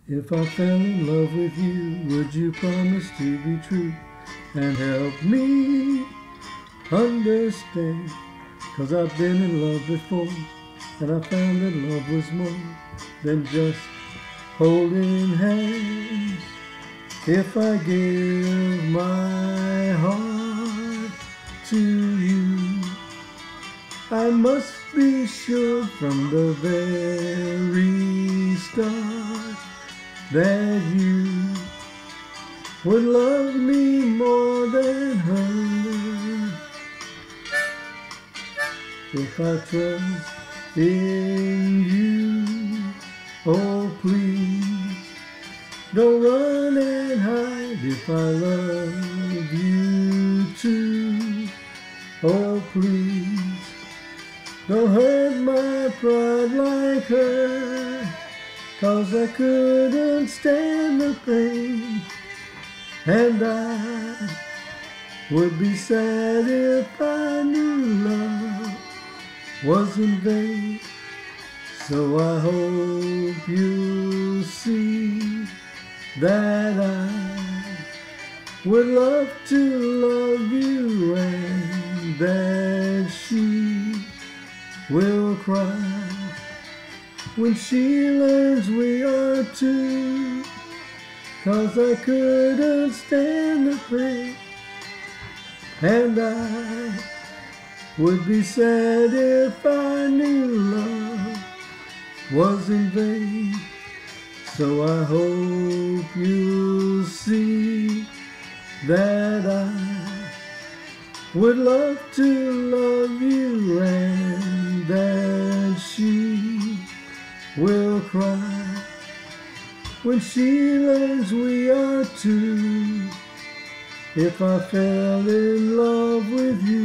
If I fell in love with you, would you promise to be true and help me understand? 'Cause I've been in love before, and I found that love was more than just holding hands. If I give my heart to you, I must be sure from the very start that you would love me more than her. If I trust in you, oh please, don't run and hide. If I love you too, oh please, don't hurt my pride like her. 'Cause I couldn't stand the pain, and I would be sad if I knew love was in vain. So I hope you'll see that I would love to love you, and that she will cry when she learns we are two. 'Cause I couldn't stand the pain, and I would be sad if I knew love was in vain. So I hope you'll see that I would love to love you, and that she will cry when she learns we are two. If I fell in love with you,